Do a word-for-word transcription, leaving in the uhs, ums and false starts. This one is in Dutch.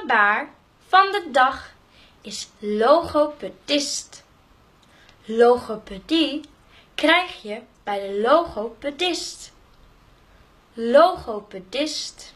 gebaar van de dag is logopedist. Logopedie krijg je bij de logopedist. Logopedist.